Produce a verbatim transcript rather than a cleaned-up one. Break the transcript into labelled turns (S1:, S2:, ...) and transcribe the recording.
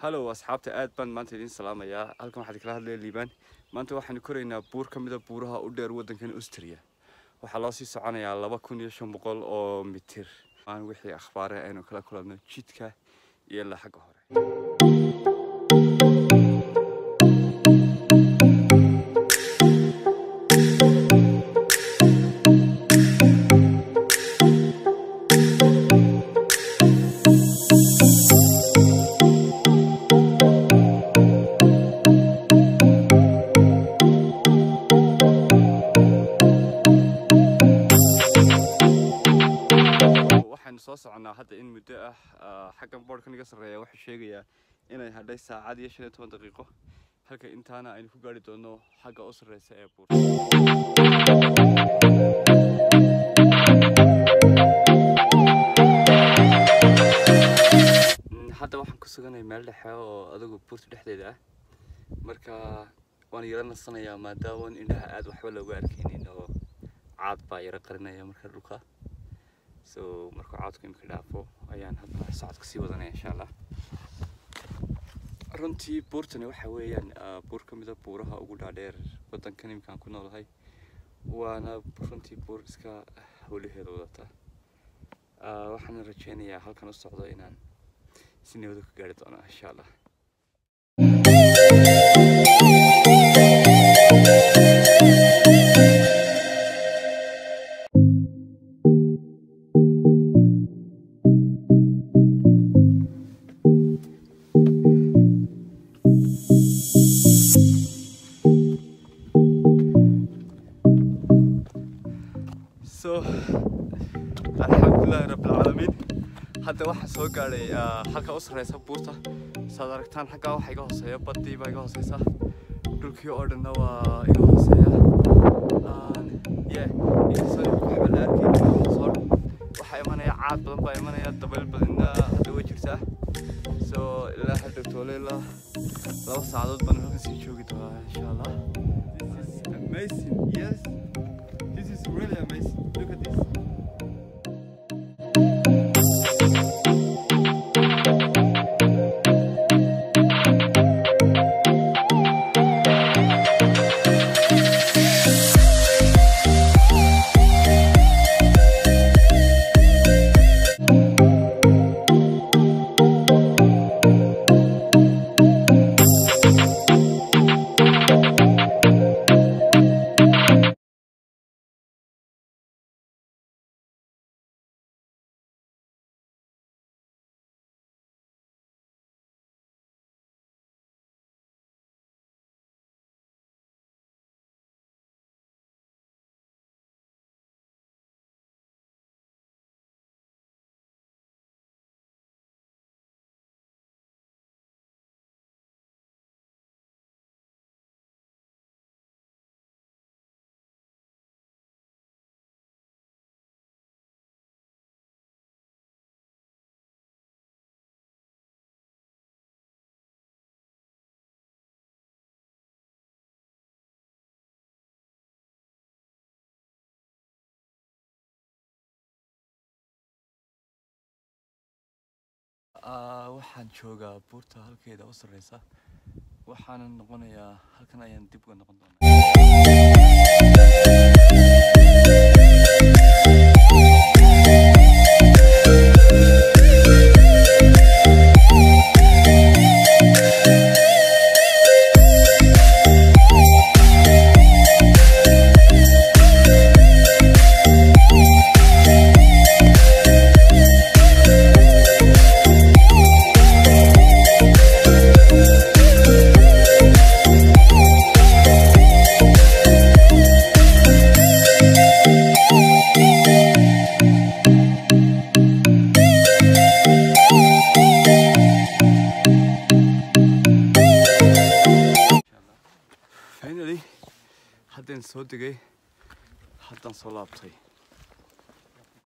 S1: Hello asxaabta aad baan maanta idin salaamayaa halkan waxaad kala hadlay Liibaan maanta waxaan koreynaa buur kamid ah buuraha u dheer wadankan Austria waxa loo sii soconayaa laba kun iyo shan boqol oo mitir aan wixii akhbaar ah aynu kala kulanno jidka iyo la xagga hore soo soconaa hadda in muddo ah xaggan boardkan iga sareeya waxa sheegaya inay hadhay saacad iyo shan iyo toban daqiiqo halka intaana aynu ku gaari doono xagga u sareysa ee buurta hadda waxaan ku suganahay meel dhexe oo adigu buurta dhexdeeda ah marka waan yara nasanayaa maadaama indhaha aad waxba looga arkaynin oo caad baa yara qarinaya marka dhulka so marka caadku imika dhaafo ayaan hadda socodka sii wadanaya insha Allah runtii buurtani waxa weeyaan buur kamid ah buuraha ugu dhaadheer wadankan imkaan ku noolahay waana runtii buur iska hawlaheeda wadata waxaan rajeynayaa halkan u socdo inaan si nabad ku gaari doono insha Allah so alxamdulillahi rabbil aalamiin hadda waxa soo gaaray halka u sareysa buurta saad aragtaan xagga waxa iga hooseeya badii baa iga hooseysa dhulkii oo dhan waa iga hooseeya aan yeah isoo waxa la arkay soo waxa imanaya caad badan baa imanaya dabeel badan hadda way jirtaa so ilaa hadda tooleyla laba saacadood baan halkan sii joogi doonaa insha Allah this is amazing yes this is really amazing look at this waxaan joogaa buurta halkeeda u sareysa waxaan noqonayaa halkan ayaan dib uga noqon doonaa haddaan soo degay haddaan soo laabtay